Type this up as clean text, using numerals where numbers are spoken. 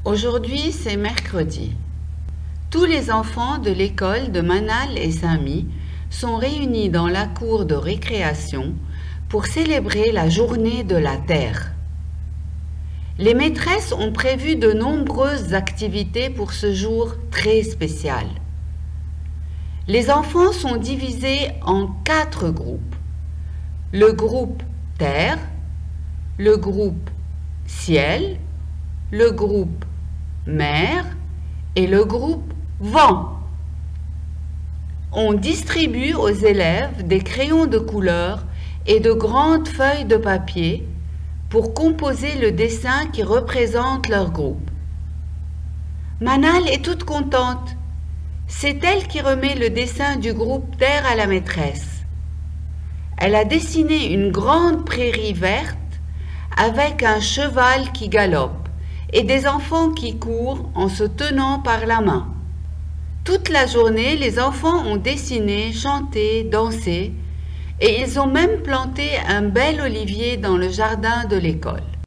Aujourd'hui, c'est mercredi. Tous les enfants de l'école de Manal et Saint-My sont réunis dans la cour de récréation pour célébrer la journée de la Terre. Les maîtresses ont prévu de nombreuses activités pour ce jour très spécial. Les enfants sont divisés en 4 groupes. Le groupe Terre, le groupe Ciel, le groupe Mer et le groupe Vent. On distribue aux élèves des crayons de couleur et de grandes feuilles de papier pour composer le dessin qui représente leur groupe. Manal est toute contente. C'est elle qui remet le dessin du groupe Terre à la maîtresse. Elle a dessiné une grande prairie verte avec un cheval qui galope et des enfants qui courent en se tenant par la main. Toute la journée, les enfants ont dessiné, chanté, dansé et ils ont même planté un bel olivier dans le jardin de l'école.